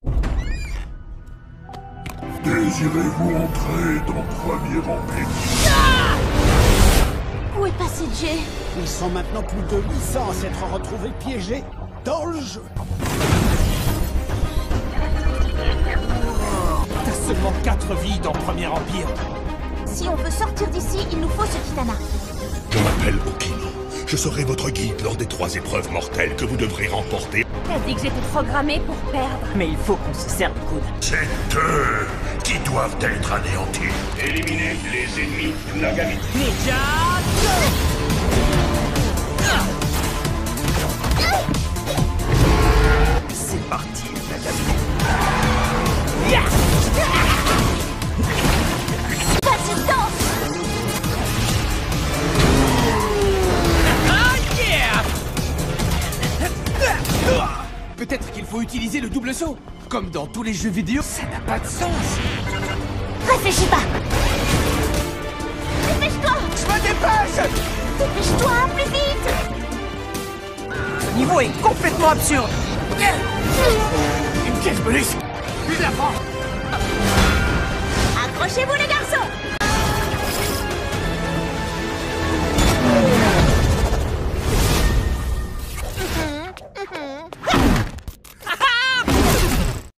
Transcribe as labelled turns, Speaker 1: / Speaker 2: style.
Speaker 1: Désirez-vous entrer dans Premier Empire?
Speaker 2: Où est passé Jay?
Speaker 3: Ils sont maintenant plus de 800 à s'être retrouvés piégés dans le jeu.
Speaker 4: T'as seulement 4 vies dans Premier Empire.
Speaker 2: Si on veut sortir d'ici, il nous faut ce kitana.
Speaker 1: Je m'appelle Okino. Je serai votre guide lors des 3 épreuves mortelles que vous devrez remporter.
Speaker 2: T'as dit que j'étais programmée pour perdre.
Speaker 5: Mais il faut qu'on se serre le coude.
Speaker 1: C'est eux qui doivent être anéantis.
Speaker 6: Éliminez les ennemis de Nagami.
Speaker 5: Ninja
Speaker 4: C'est parti, Nagami.
Speaker 2: Pas de danse.
Speaker 4: Peut-être qu'il faut utiliser le double saut. Comme dans tous les jeux vidéo, ça n'a pas de sens.
Speaker 2: Réfléchis pas. Dépêche-toi.
Speaker 4: Je me dépêche.
Speaker 2: Dépêche-toi, plus vite.
Speaker 5: Ce niveau est complètement absurde.
Speaker 4: Une caisse bonus. Plus de la France.
Speaker 2: Accrochez-vous les garçons.